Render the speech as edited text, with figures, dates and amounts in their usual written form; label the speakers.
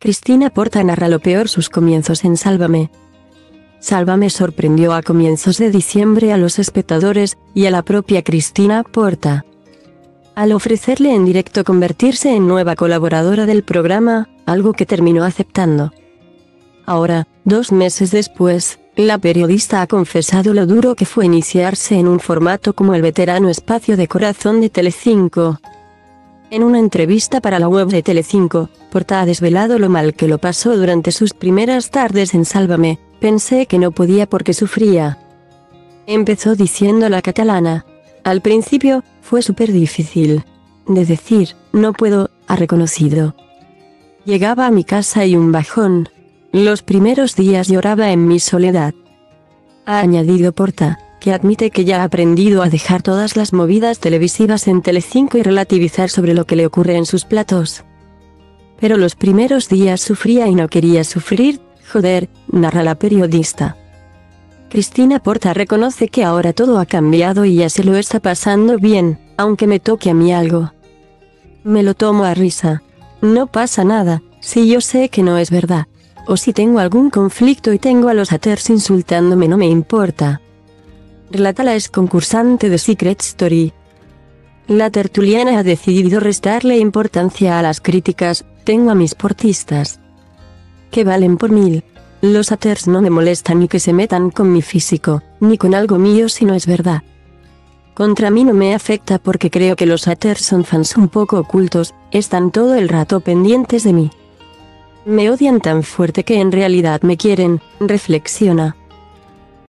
Speaker 1: Cristina Porta narra lo peor sus comienzos en Sálvame. Sálvame sorprendió a comienzos de diciembre a los espectadores, y a la propia Cristina Porta. Al ofrecerle en directo convertirse en nueva colaboradora del programa, algo que terminó aceptando. Ahora, 2 meses después, la periodista ha confesado lo duro que fue iniciarse en un formato como el veterano Espacio de Corazón de Telecinco. En una entrevista para la web de Telecinco, Porta ha desvelado lo mal que lo pasó durante sus primeras tardes en Sálvame. Pensé que no podía porque sufría. Empezó diciendo la catalana. Al principio, fue súper difícil. De decir, no puedo, ha reconocido. Llegaba a mi casa y un bajón. Los primeros días lloraba en mi soledad. Ha añadido Porta, que admite que ya ha aprendido a dejar todas las movidas televisivas en Telecinco y relativizar sobre lo que le ocurre en sus platos. Pero los primeros días sufría y no quería sufrir, joder, narra la periodista. Cristina Porta reconoce que ahora todo ha cambiado y ya se lo está pasando bien, aunque me toque a mí algo. Me lo tomo a risa. No pasa nada, si yo sé que no es verdad. O si tengo algún conflicto y tengo a los haters insultándome no me importa. Relata la ex concursante de Secret Story. La tertuliana ha decidido restarle importancia a las críticas, tengo a mis portistas. Que valen por 1000. Los haters no me molestan ni que se metan con mi físico, ni con algo mío si no es verdad. Contra mí no me afecta porque creo que los haters son fans un poco ocultos, están todo el rato pendientes de mí. Me odian tan fuerte que en realidad me quieren, reflexiona.